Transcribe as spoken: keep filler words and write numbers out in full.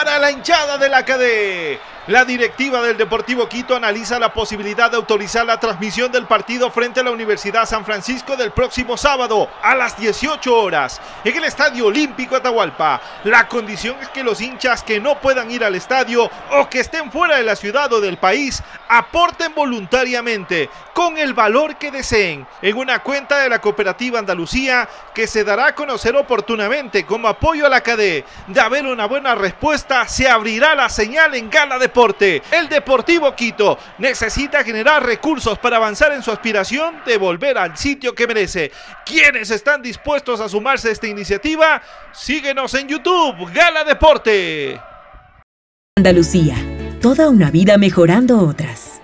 para la hinchada de la C A D. La directiva del Deportivo Quito analiza la posibilidad de autorizar la transmisión del partido frente a la Universidad San Francisco del próximo sábado a las dieciocho horas en el Estadio Olímpico Atahualpa. La condición es que los hinchas que no puedan ir al estadio o que estén fuera de la ciudad o del país aporten voluntariamente con el valor que deseen en una cuenta de la Cooperativa Andalucía que se dará a conocer oportunamente como apoyo a la C A D. De haber una buena respuesta, se abrirá la señal en Gala Deporte. El Deportivo Quito necesita generar recursos para avanzar en su aspiración de volver al sitio que merece. ¿Quiénes están dispuestos a sumarse a esta iniciativa? Síguenos en YouTube, Gala Deporte. Andalucía, toda una vida mejorando otras.